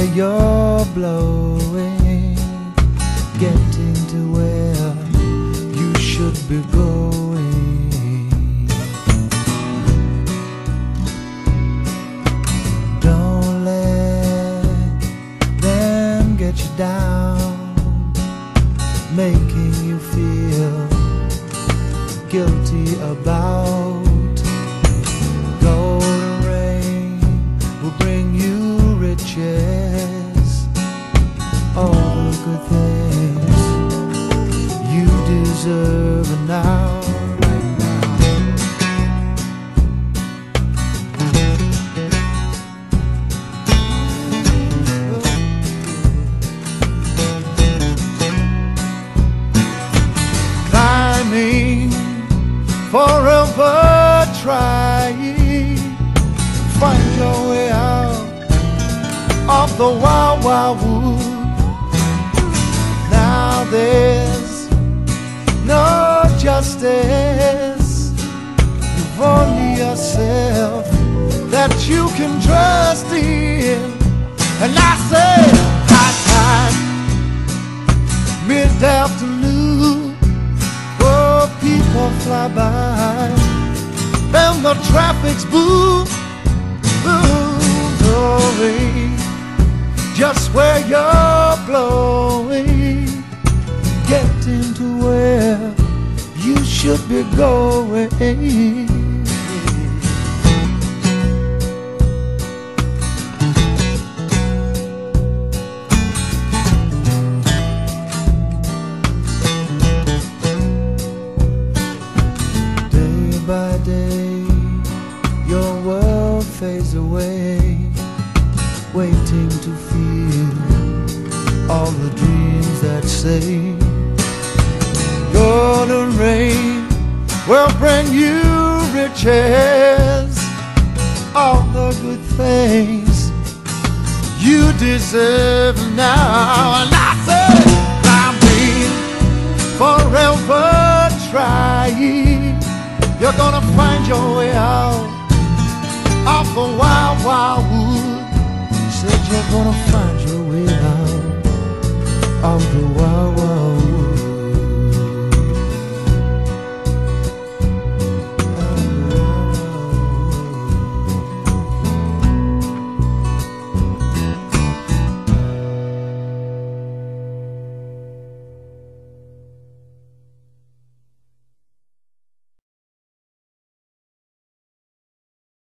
you're blowing, getting to where you should be going. Don't let them get you down, making you feel guilty about. Golden rain will bring you riches, all the good things you deserve now. Climbing, forever trying, find your way out of the wild, wild wood. Now there's no justice, you've only yourself that you can trust in. And I say, hot time, mid-afternoon, oh, people fly by, and the traffic's boom, boom, blowing just where you're blowing, getting to where you should be going. Day by day, your world fades away, waiting to feel all the dreams that say golden rain will bring you riches, all the good things you deserve now. And I say, I'm being forever trying, you're gonna find your way out of the wild, wild wood. Said you're gonna find